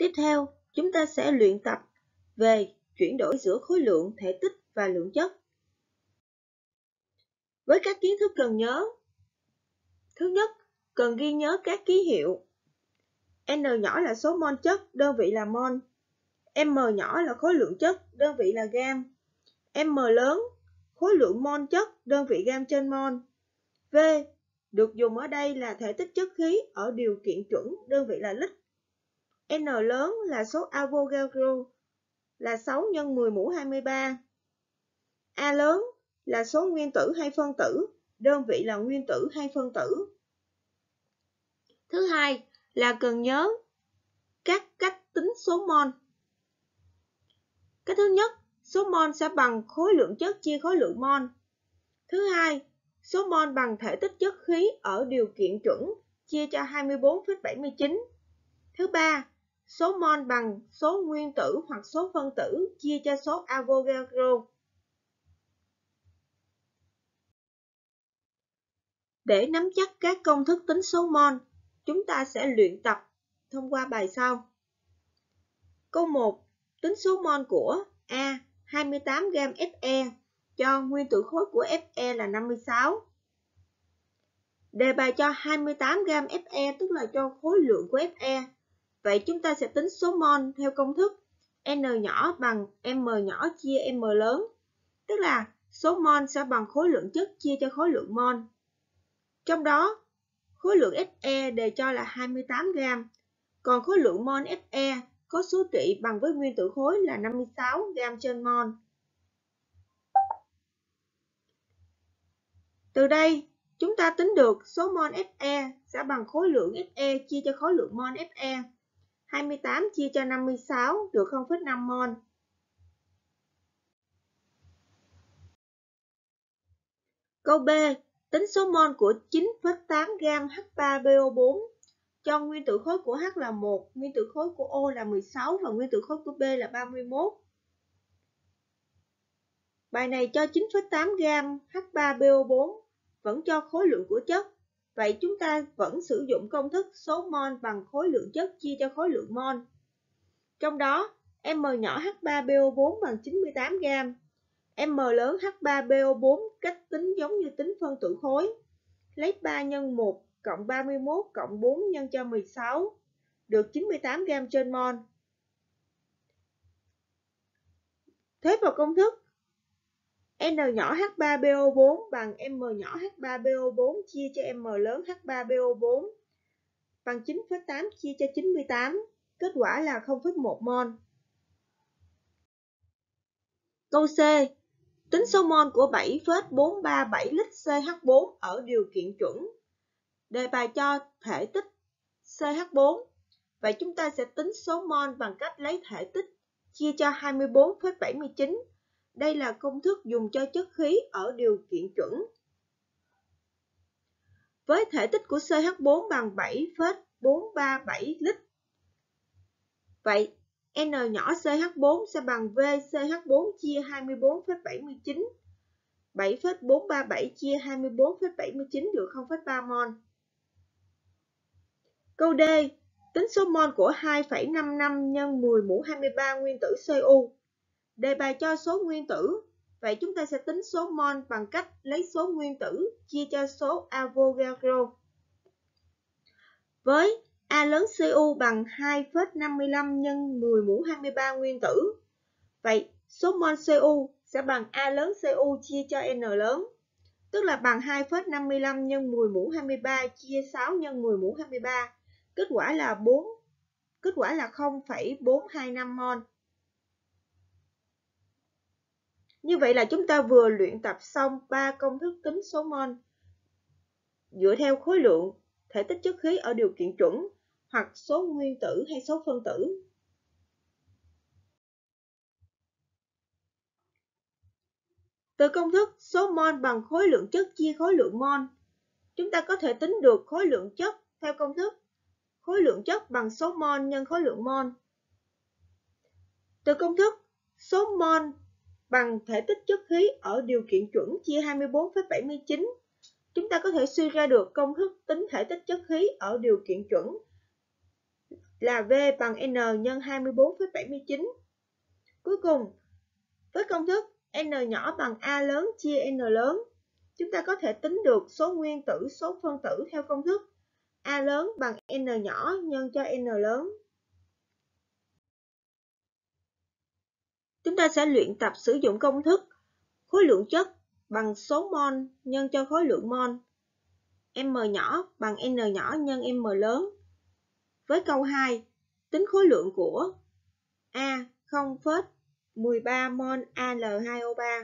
Tiếp theo, chúng ta sẽ luyện tập về chuyển đổi giữa khối lượng, thể tích và lượng chất. Với các kiến thức cần nhớ. Thứ nhất, cần ghi nhớ các ký hiệu. N nhỏ là số mol chất, đơn vị là mol. M nhỏ là khối lượng chất, đơn vị là gam. M lớn, khối lượng mol chất, đơn vị gam trên mol. V được dùng ở đây là thể tích chất khí ở điều kiện chuẩn, đơn vị là lít. N lớn là số Avogadro là 6 x 10 mũ 23. A lớn là số nguyên tử hay phân tử, đơn vị là nguyên tử hay phân tử. Thứ hai là cần nhớ các cách tính số mol. Cái thứ nhất, số mol sẽ bằng khối lượng chất chia khối lượng mol. Thứ hai, số mol bằng thể tích chất khí ở điều kiện chuẩn chia cho 24,79. Thứ ba, số mol bằng số nguyên tử hoặc số phân tử chia cho số Avogadro. Để nắm chắc các công thức tính số mol, chúng ta sẽ luyện tập thông qua bài sau. Câu 1. Tính số mol của A 28 g Fe cho nguyên tử khối của Fe là 56. Đề bài cho 28 g Fe tức là cho khối lượng của Fe. Vậy chúng ta sẽ tính số mol theo công thức N nhỏ bằng M nhỏ chia M lớn, tức là số mol sẽ bằng khối lượng chất chia cho khối lượng mol. Trong đó, khối lượng Fe đề cho là 28 g, còn khối lượng mol Fe có số trị bằng với nguyên tử khối là 56 g trên mol. Từ đây, chúng ta tính được số mol Fe sẽ bằng khối lượng Fe chia cho khối lượng mol Fe. 28 chia cho 56 được 0,5 mol. Câu B. Tính số mol của 9,8 g H3PO4 cho nguyên tử khối của H là 1, nguyên tử khối của O là 16 và nguyên tử khối của B là 31. Bài này cho 9,8 g H3PO4 vẫn cho khối lượng của chất. Vậy chúng ta vẫn sử dụng công thức số mol bằng khối lượng chất chia cho khối lượng mol. Trong đó, M nhỏ H3PO4 bằng 98 g. M lớn H3PO4 cách tính giống như tính phân tử khối. Lấy 3 x 1 cộng 31 cộng 4 nhân cho 16 được 98 g trên mol. Thế vào công thức N nhỏ H3PO4 bằng M nhỏ H3PO4 chia cho M lớn H3PO4 bằng 9,8 chia cho 98, kết quả là 0,1 mol. Câu C. Tính số mol của 7,437 lít CH4 ở điều kiện chuẩn. Đề bài cho thể tích CH4. Vậy chúng ta sẽ tính số mol bằng cách lấy thể tích chia cho 24,79. Đây là công thức dùng cho chất khí ở điều kiện chuẩn. Với thể tích của CH4 bằng 7,437 lít. Vậy N nhỏ CH4 sẽ bằng V CH4 chia 24,79. 7,437 chia 24,79 được 0,3 mol. Câu D. Tính số mol của 2,55 x 10 mũ 23 nguyên tử Cu. Đề bài cho số nguyên tử. Vậy chúng ta sẽ tính số mol bằng cách lấy số nguyên tử chia cho số Avogadro. Với A lớn Cu bằng 2,55 x 10 mũ 23 nguyên tử. Vậy số mol Cu sẽ bằng A lớn Cu chia cho N lớn, tức là bằng 2,55 x 10 mũ 23 chia 6 x 10 mũ 23. Kết quả là 0,425 mol. Như vậy là chúng ta vừa luyện tập xong 3 công thức tính số mol dựa theo khối lượng, thể tích chất khí ở điều kiện chuẩn hoặc số nguyên tử hay số phân tử. Từ công thức số mol bằng khối lượng chất chia khối lượng mol, chúng ta có thể tính được khối lượng chất theo công thức khối lượng chất bằng số mol nhân khối lượng mol. Từ công thức số mol bằng thể tích chất khí ở điều kiện chuẩn chia 24,79, chúng ta có thể suy ra được công thức tính thể tích chất khí ở điều kiện chuẩn là V bằng N nhân 24,79. Cuối cùng, với công thức N nhỏ bằng A lớn chia N lớn, chúng ta có thể tính được số nguyên tử, số phân tử theo công thức A lớn bằng N nhỏ nhân cho N lớn. Chúng ta sẽ luyện tập sử dụng công thức khối lượng chất bằng số mol nhân cho khối lượng mol. M nhỏ bằng N nhỏ nhân M lớn. Với câu 2, tính khối lượng của A 0,13 mol Al2O3.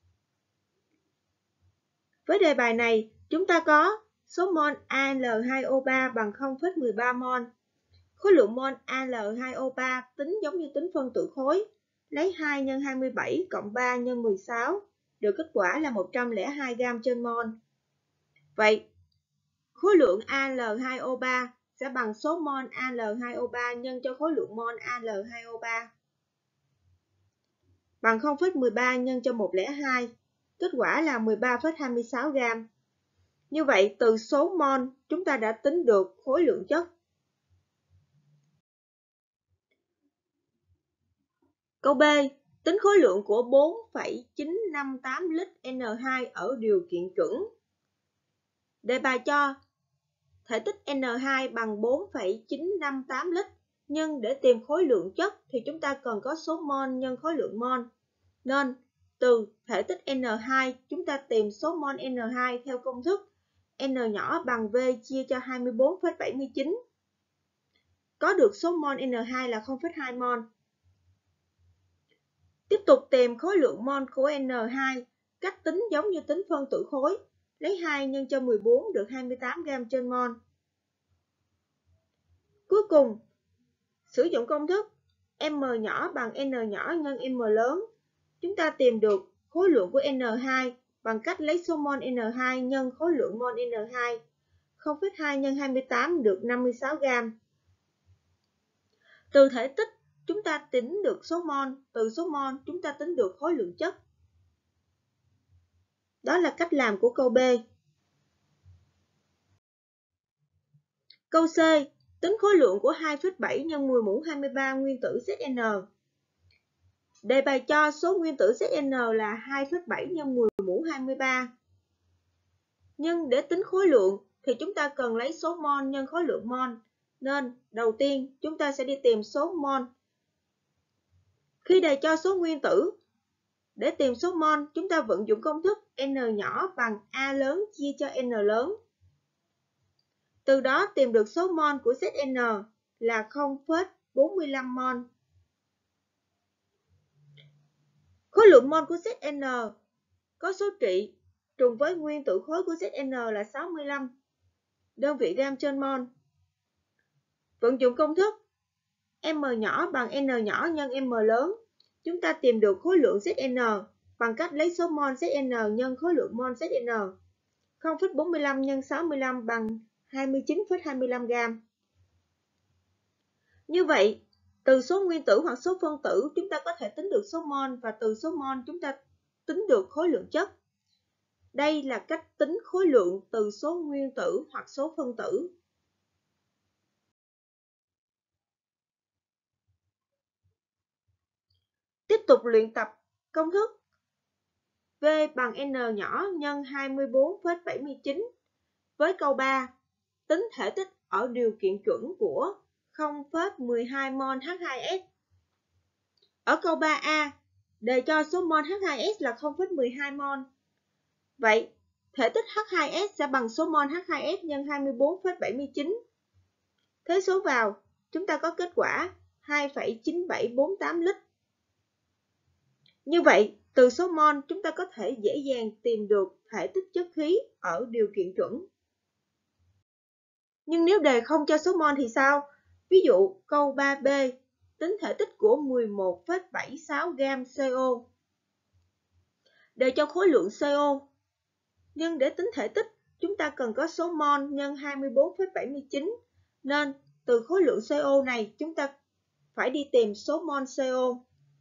Với đề bài này, chúng ta có số mol Al2O3 bằng 0,13 mol. Khối lượng mol Al2O3 tính giống như tính phân tử khối, lấy 2 x 27 cộng 3 x 16, được kết quả là 102 gram trên mol. Vậy, khối lượng Al2O3 sẽ bằng số mol Al2O3 nhân cho khối lượng mol Al2O3 bằng 0,13 nhân cho 102, kết quả là 13,26 gram. Như vậy, từ số mol chúng ta đã tính được khối lượng chất. Câu B, tính khối lượng của 4,958 lít N2 ở điều kiện chuẩn. Đề bài cho thể tích N2 bằng 4,958 lít, nhưng để tìm khối lượng chất thì chúng ta cần có số mol nhân khối lượng mol. Nên, từ thể tích N2, chúng ta tìm số mol N2 theo công thức N nhỏ bằng V chia cho 24,79. Có được số mol N2 là 0,2 mol. Tiếp tục tìm khối lượng mol của N2, cách tính giống như tính phân tử khối, lấy 2 nhân cho 14 được 28 gram trên mol. Cuối cùng, sử dụng công thức M nhỏ bằng N nhỏ nhân M lớn, chúng ta tìm được khối lượng của N2 bằng cách lấy số mol N2 nhân khối lượng mol N2. 0,2 x 28 được 56 gram. Từ thể tích, chúng ta tính được số mol. Từ số mol, chúng ta tính được khối lượng chất. Đó là cách làm của câu B. Câu C, tính khối lượng của 2,7 x 10 mũ 23 nguyên tử ZN. Đề bài cho số nguyên tử ZN là 2,7 x 10 mũ 23. Nhưng để tính khối lượng thì chúng ta cần lấy số mol nhân khối lượng mol. Nên, đầu tiên, chúng ta sẽ đi tìm số mol. Khi đề cho số nguyên tử, để tìm số mol, chúng ta vận dụng công thức N nhỏ bằng A lớn chia cho N lớn. Từ đó tìm được số mol của ZN là 0,45 mol. Khối lượng mol của ZN có số trị trùng với nguyên tử khối của ZN là 65 đơn vị gam trên mol. Vận dụng công thức M nhỏ bằng N nhỏ nhân M lớn, chúng ta tìm được khối lượng ZN bằng cách lấy số mol ZN nhân khối lượng mol ZN. 0,45 x 65 bằng 29,25 gram. Như vậy, từ số nguyên tử hoặc số phân tử chúng ta có thể tính được số mol, và từ số mol chúng ta tính được khối lượng chất. Đây là cách tính khối lượng từ số nguyên tử hoặc số phân tử. Tiếp tục luyện tập công thức V bằng N nhỏ nhân 24,79. Với câu 3, tính thể tích ở điều kiện chuẩn của 0,12 mol H2S. Ở câu 3A, đề cho số mol H2S là 0,12 mol. Vậy, thể tích H2S sẽ bằng số mol H2S nhân 24,79. Thế số vào, chúng ta có kết quả 2,9748 lít. Như vậy, từ số mol chúng ta có thể dễ dàng tìm được thể tích chất khí ở điều kiện chuẩn. Nhưng nếu đề không cho số mol thì sao? Ví dụ câu 3B, tính thể tích của 11,76 gam CO. Đề cho khối lượng CO. Nhưng để tính thể tích, chúng ta cần có số mol nhân 24,79. Nên từ khối lượng CO này chúng ta phải đi tìm số mol CO.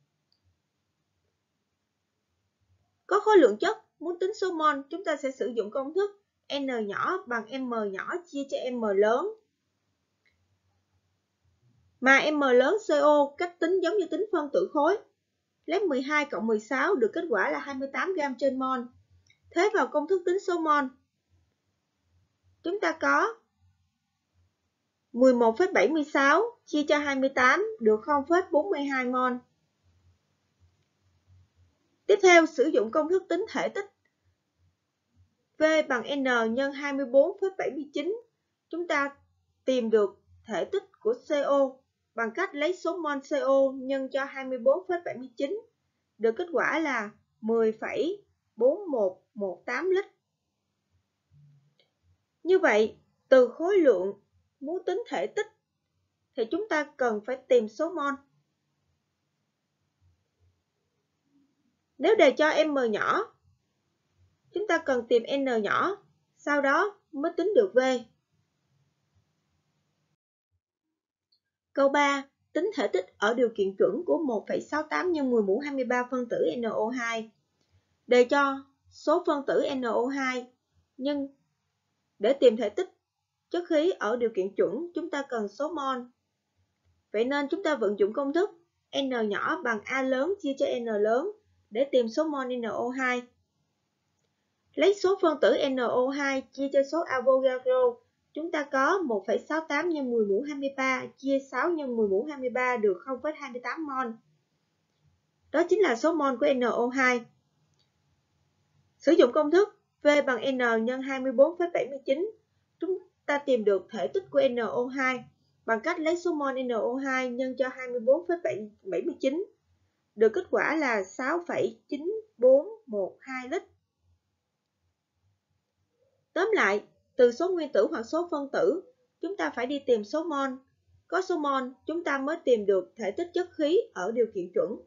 Có khối lượng chất, muốn tính số mol, chúng ta sẽ sử dụng công thức N nhỏ bằng M nhỏ chia cho M lớn. Mà M lớn CO cách tính giống như tính phân tử khối. Lấy 12 cộng 16 được kết quả là 28 gram trên mol. Thế vào công thức tính số mol, chúng ta có 11,76 chia cho 28 được 0,42 mol. Tiếp theo sử dụng công thức tính thể tích V bằng N nhân 24,79. Chúng ta tìm được thể tích của CO bằng cách lấy số mol CO nhân cho 24,79. Được kết quả là 10,4118 lít. Như vậy, từ khối lượng muốn tính thể tích thì chúng ta cần phải tìm số mol. Nếu đề cho M nhỏ, chúng ta cần tìm N nhỏ, sau đó mới tính được V. Câu 3. Tính thể tích ở điều kiện chuẩn của 1,68 nhân 10 mũ 23 phân tử NO2. Đề cho số phân tử NO2, nhưng để tìm thể tích chất khí ở điều kiện chuẩn, chúng ta cần số mol. Vậy nên chúng ta vận dụng công thức N nhỏ bằng A lớn chia cho N lớn để tìm số mol NO2. Lấy số phân tử NO2 chia cho số Avogadro, chúng ta có 1,68 nhân 10 mũ 23 chia 6 nhân 10 mũ 23 được 0,28 mol. Đó chính là số mol của NO2. Sử dụng công thức V bằng N nhân 24,79, chúng ta tìm được thể tích của NO2 bằng cách lấy số mol NO2 nhân cho 24,79. Được kết quả là 6,9412 lít. Tóm lại, từ số nguyên tử hoặc số phân tử, chúng ta phải đi tìm số mol. Có số mol, chúng ta mới tìm được thể tích chất khí ở điều kiện chuẩn.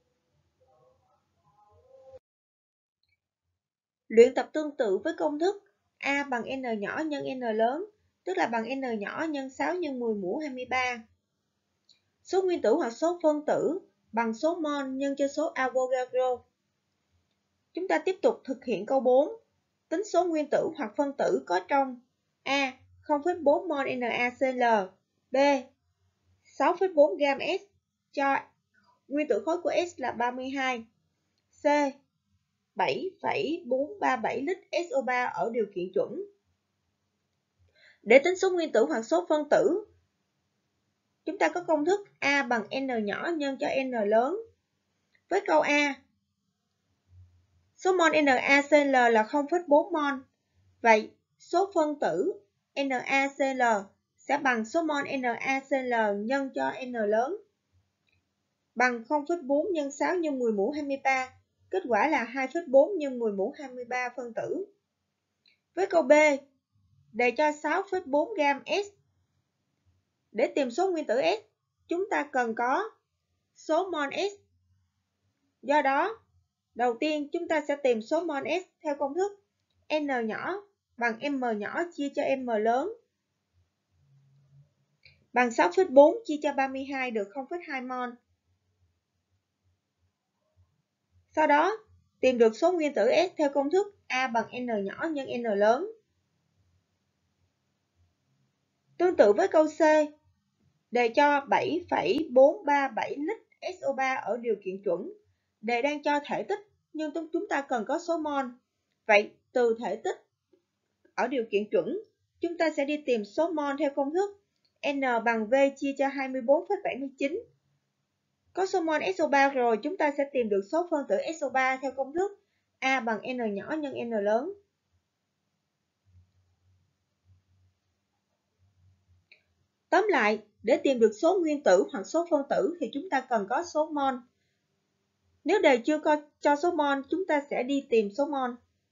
Luyện tập tương tự với công thức A bằng N nhỏ nhân N lớn, tức là bằng N nhỏ nhân 6 nhân 10 mũ 23. Số nguyên tử hoặc số phân tử bằng số mol nhân cho số Avogadro. Chúng ta tiếp tục thực hiện câu 4. Tính số nguyên tử hoặc phân tử có trong A. 0,4 mol NaCl, B. 6,4 gam S cho nguyên tử khối của S là 32, C. 7,437 lít SO3 ở điều kiện chuẩn. Để tính số nguyên tử hoặc số phân tử, chúng ta có công thức A bằng N nhỏ nhân cho N lớn. Với câu A, số mol NaCl là 0,4 mol. Vậy, số phân tử NaCl sẽ bằng số mol NaCl nhân cho N lớn. Bằng 0,4 nhân 6 nhân 10 mũ 23. Kết quả là 2,4 nhân 10 mũ 23 phân tử. Với câu B, đề cho 6,4 gam S. Để tìm số nguyên tử S, chúng ta cần có số mol S. Do đó, đầu tiên chúng ta sẽ tìm số mol S theo công thức N nhỏ bằng M nhỏ chia cho M lớn. Bằng 6,4 chia cho 32 được 0,2 mol. Sau đó, tìm được số nguyên tử S theo công thức A bằng N nhỏ nhân N lớn. Tương tự với câu C, đề cho 7,437 lít SO3 ở điều kiện chuẩn. Đề đang cho thể tích, nhưng chúng ta cần có số mol. Vậy, từ thể tích ở điều kiện chuẩn, chúng ta sẽ đi tìm số mol theo công thức N bằng V chia cho 24,79. Có số mol SO3 rồi, chúng ta sẽ tìm được số phân tử SO3 theo công thức A bằng N nhỏ nhân N lớn. Tóm lại, để tìm được số nguyên tử hoặc số phân tử thì chúng ta cần có số mol. Nếu đề chưa có cho số mol, chúng ta sẽ đi tìm số mol.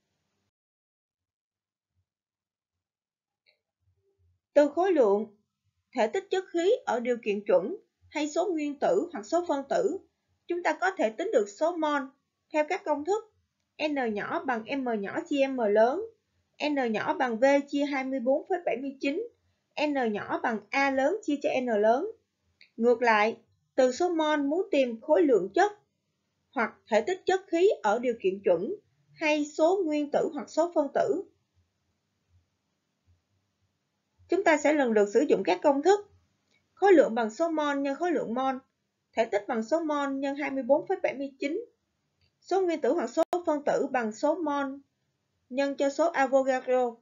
Từ khối lượng, thể tích chất khí ở điều kiện chuẩn hay số nguyên tử hoặc số phân tử, chúng ta có thể tính được số mol theo các công thức N nhỏ bằng M nhỏ chia M lớn, N nhỏ bằng V chia 24,79, N nhỏ bằng A lớn chia cho N lớn. Ngược lại, từ số mol muốn tìm khối lượng chất hoặc thể tích chất khí ở điều kiện chuẩn hay số nguyên tử hoặc số phân tử, chúng ta sẽ lần lượt sử dụng các công thức khối lượng bằng số mol nhân khối lượng mol, thể tích bằng số mol nhân 24,79, số nguyên tử hoặc số phân tử bằng số mol nhân cho số Avogadro.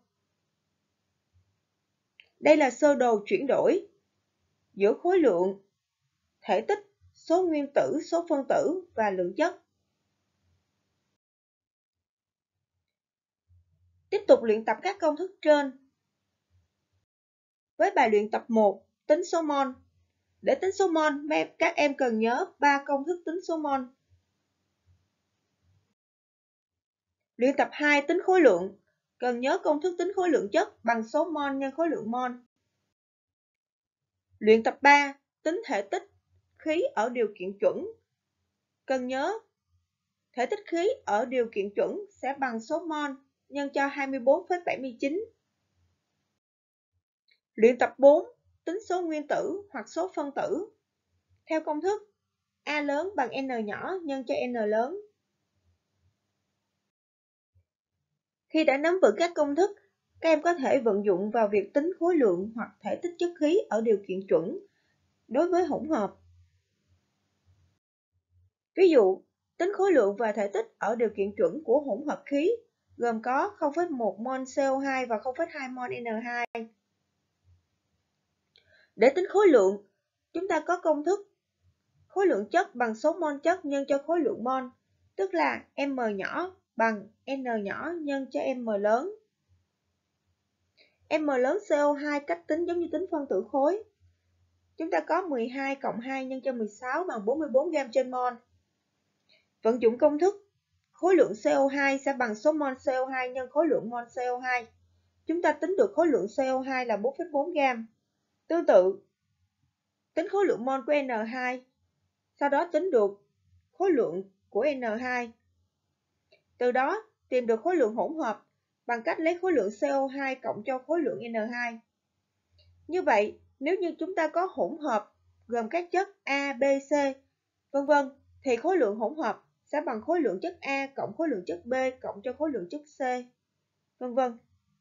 Đây là sơ đồ chuyển đổi giữa khối lượng, thể tích, số nguyên tử, số phân tử và lượng chất. Tiếp tục luyện tập các công thức trên. Với bài luyện tập 1, tính số mol. Để tính số mol, các em cần nhớ 3 công thức tính số mol. Luyện tập 2, tính khối lượng. Cần nhớ công thức tính khối lượng chất bằng số mol nhân khối lượng mol. Luyện tập 3, tính thể tích khí ở điều kiện chuẩn. Cần nhớ thể tích khí ở điều kiện chuẩn sẽ bằng số mol nhân cho 24,79. Luyện tập 4, tính số nguyên tử hoặc số phân tử. Theo công thức A lớn bằng N nhỏ nhân cho N lớn. Khi đã nắm vững các công thức, các em có thể vận dụng vào việc tính khối lượng hoặc thể tích chất khí ở điều kiện chuẩn đối với hỗn hợp. Ví dụ, tính khối lượng và thể tích ở điều kiện chuẩn của hỗn hợp khí gồm có 0,1 mol CO2 và 0,2 mol N2. Để tính khối lượng, chúng ta có công thức khối lượng chất bằng số mol chất nhân cho khối lượng mol, tức là M nhỏ bằng N nhỏ nhân cho M lớn. M lớn CO2 cách tính giống như tính phân tử khối. Chúng ta có 12 cộng 2 nhân cho 16 bằng 44 gram trên mol. Vận dụng công thức khối lượng CO2 sẽ bằng số mol CO2 nhân khối lượng mol CO2. Chúng ta tính được khối lượng CO2 là 4,4 gram. Tương tự, tính khối lượng mol của N2, sau đó tính được khối lượng của N2. Từ đó tìm được khối lượng hỗn hợp bằng cách lấy khối lượng CO2 cộng cho khối lượng N2. Như vậy, nếu như chúng ta có hỗn hợp gồm các chất A, B, C, vân vân, thì khối lượng hỗn hợp sẽ bằng khối lượng chất A cộng khối lượng chất B cộng cho khối lượng chất C, vân vân.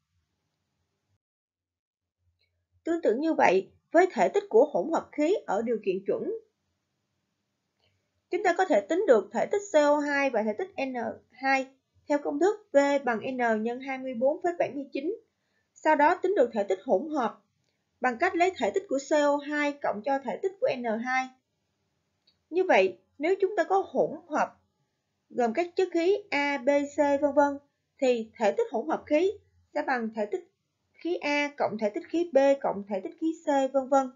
Tương tự như vậy với thể tích của hỗn hợp khí ở điều kiện chuẩn. Chúng ta có thể tính được thể tích CO2 và thể tích N2 theo công thức V bằng N nhân 24,79. Sau đó tính được thể tích hỗn hợp bằng cách lấy thể tích của CO2 cộng cho thể tích của N2. Như vậy, nếu chúng ta có hỗn hợp gồm các chất khí A, B, C, vân vân, thì thể tích hỗn hợp khí sẽ bằng thể tích khí A cộng thể tích khí B cộng thể tích khí C, vân vân.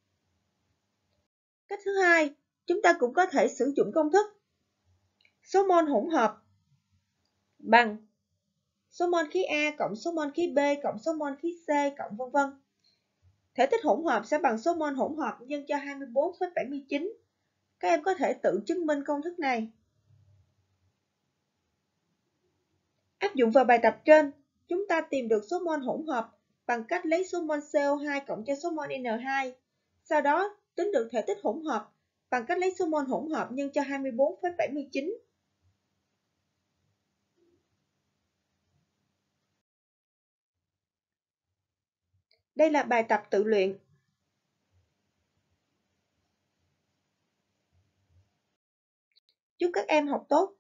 Cách thứ hai, chúng ta cũng có thể sử dụng công thức số mol hỗn hợp bằng số mol khí A cộng số mol khí B cộng số mol khí C cộng vân vân. Thể tích hỗn hợp sẽ bằng số mol hỗn hợp nhân cho 24,79. Các em có thể tự chứng minh công thức này. Áp dụng vào bài tập trên, chúng ta tìm được số mol hỗn hợp bằng cách lấy số mol CO2 cộng cho số mol N2. Sau đó, tính được thể tích hỗn hợp bằng cách lấy số mol hỗn hợp nhân cho 24,79. Đây là bài tập tự luyện. Chúc các em học tốt.